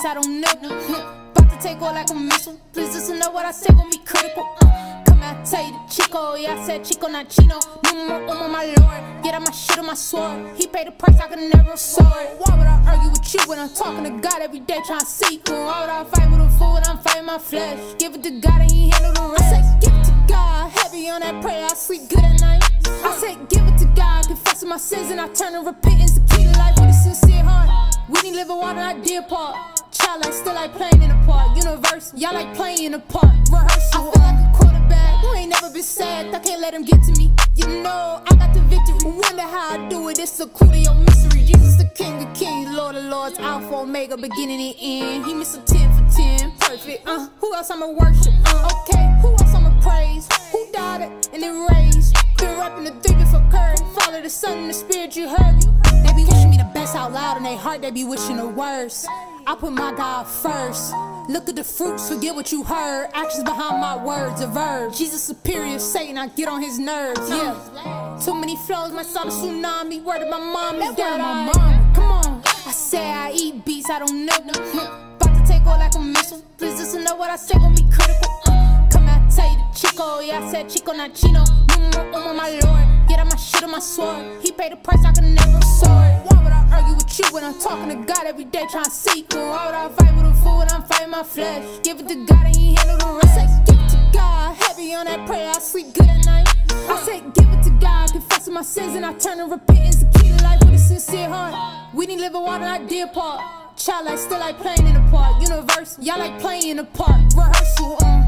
beats, I don't nibble. About to take all like a missile. Please listen to what I say, gon' be critical. Come out, tell you the Chico. Yeah, I said Chico, not chino. Numero, my lord. Get out my shit on my sword. He paid the price, I can never afford. Why would I argue with you when I'm talking to God every day trying to see? Why would I fight with a fool when I'm fighting my flesh? Give it to God and he handle the rest. I said give it to God, heavy on that prayer, I sleep good at night. I said give it to God, confessing my sins and I turn to repentance, the key to life with a sincere heart. We didn't live a water, I did part. Childlike, still like playing in a part. Universe, y'all like playing in a part. Rehearsal, I feel like a quarterback who ain't never been sacked. I can't let him get to me. You know, I got the victory. Wonder how I do it, it's a clue to your mystery. Jesus the King of Kings, Lord of Lords, Alpha, Omega, beginning and end. He missed a 10 for 10, perfect. Who else I'ma worship? Okay, who else I'ma praise? Who died and then raised? Been rapping the 3 before courage. Father, the Son, and the Spirit, you heard me. They be wishing me the best out loud, in their heart they be wishing the worst. I put my God first. Look at the fruits, forget what you heard. Actions behind my words, a verb. Jesus superior, Satan, I get on his nerves, yeah. Too many flows, my son a tsunami. Word of my mom is that my mom. Come on, I say I eat beats, I don't nibble. About to take all like a missile. Please listen to what I say, gon' be critical. Come out, tell you the Chico. Yeah, I said Chico, not chino. Numero, my lord. Get out my shit on my sword. He paid the price, I can never afford. Why would I argue with you when I'm talking to God every day trying to seek? Why would I fight with a fool when I'm fighting my flesh? Give it to God and he handle the rest. I said give it to God, heavy on that prayer, I sleep good at night. I said give it to God, confessing my sins and I turn to repentance, the key to life with a sincere heart. We didn't live a water, I did part. Childlike, still like playing in a part. Universe, y'all like playing in a part. Rehearsal,